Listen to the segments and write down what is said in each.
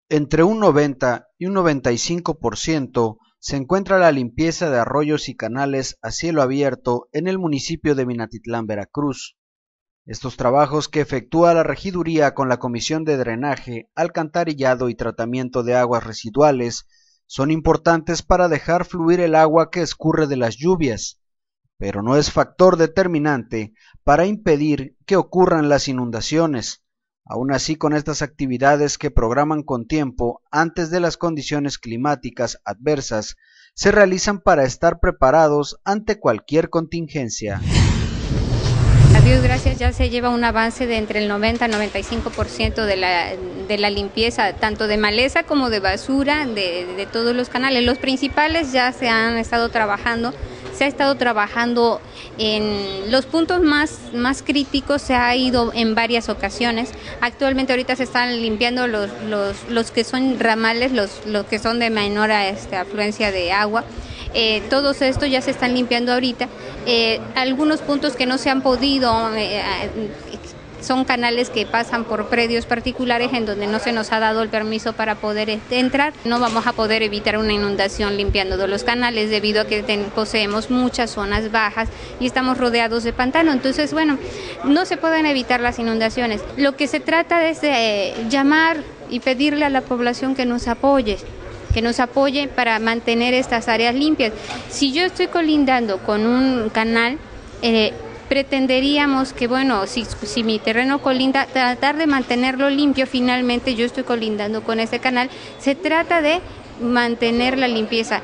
Entre un 90 y un 95% se encuentra la limpieza de arroyos y canales a cielo abierto en el municipio de Minatitlán, Veracruz. Estos trabajos que efectúa la regiduría con la Comisión de Drenaje, Alcantarillado y Tratamiento de Aguas Residuales son importantes para dejar fluir el agua que escurre de las lluvias, pero no es factor determinante para impedir que ocurran las inundaciones. Aún así, con estas actividades que programan con tiempo antes de las condiciones climáticas adversas, se realizan para estar preparados ante cualquier contingencia. A Dios gracias ya se lleva un avance de entre el 90 y 95% de la limpieza, tanto de maleza como de basura, de todos los canales. Los principales ya se han estado trabajando. Se ha estado trabajando en los puntos más críticos, se ha ido en varias ocasiones. Actualmente ahorita se están limpiando los que son ramales, los que son de menor afluencia de agua. Todos estos ya se están limpiando ahorita. Algunos puntos que no se han podido, son canales que pasan por predios particulares en donde no se nos ha dado el permiso para poder entrar. No vamos a poder evitar una inundación limpiando de los canales debido a que poseemos muchas zonas bajas y estamos rodeados de pantano. Entonces, bueno, no se pueden evitar las inundaciones. Lo que se trata es de llamar y pedirle a la población que nos apoye para mantener estas áreas limpias. Si yo estoy colindando con un canal, pretenderíamos que, bueno, si mi terreno colinda, tratar de mantenerlo limpio. Finalmente yo estoy colindando con este canal, se trata de mantener la limpieza.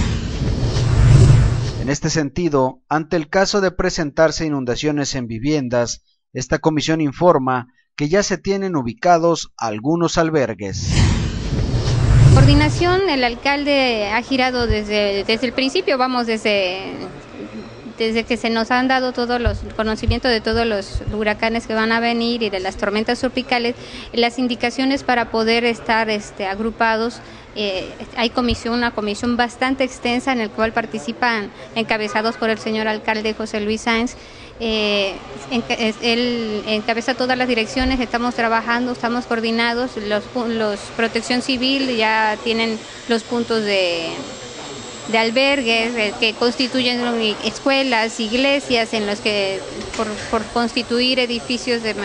En este sentido, ante el caso de presentarse inundaciones en viviendas, esta comisión informa que ya se tienen ubicados algunos albergues. Coordinación, el alcalde ha girado desde el principio, desde que se nos han dado todos los conocimientos de todos los huracanes que van a venir y de las tormentas tropicales, las indicaciones para poder estar agrupados. Hay una comisión bastante extensa en la cual participan, encabezados por el señor alcalde José Luis Sáenz. Él encabeza todas las direcciones, estamos trabajando, estamos coordinados, los Protección Civil ya tienen los puntos de albergues que constituyen escuelas, iglesias, en los que por constituir edificios de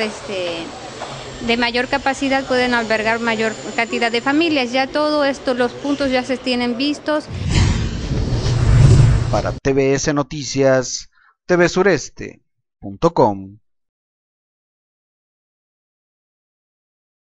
mayor capacidad pueden albergar mayor cantidad de familias. Ya todo esto, los puntos ya se tienen vistos. Para TVS Noticias, tvsureste.com